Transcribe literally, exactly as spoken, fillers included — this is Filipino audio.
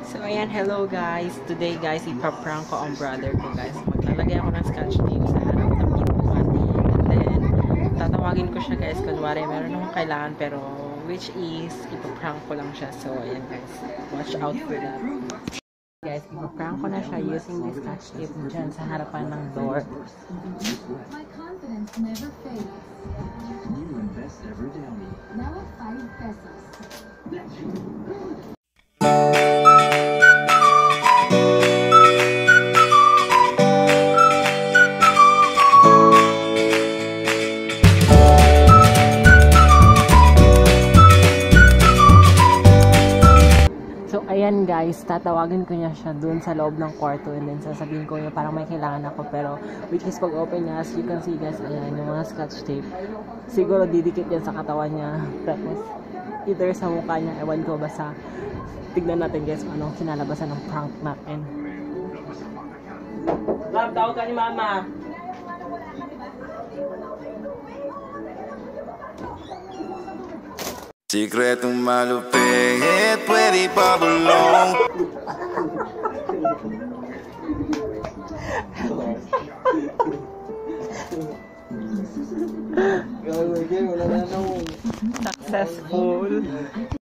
So, ayan, hello guys. Today guys, ipaprank ko ang brother ko guys. Maglalagay ako ng scotch tape sa harap ng pintuan. And then, tatawagin ko siya guys. Kunwari, meron akong kailangan pero which is, ipaprank ko lang siya. So, ayan guys. Watch out for that. Guys, ipaprank ko na siya using this scotch tape dyan sa harapan ng door. My confidence never fades. You invest every day. Now at five pesos. So, ayan guys, tatawagin ko niya siya dun sa loob ng kwarto and then sasabihin ko niya parang may kailangan ako pero which is pag open niya, as you can see guys, ayan yung mga scotch tape. Siguro didikit yan sa katawan niya. Tapos, either sa mukha niya, ewan ko basta. Tignan natin guys kung anong kinalabasan ng prank natin. Love, tawag ka ni mama. Sikretong malupit, pwede pa bulong. Successful.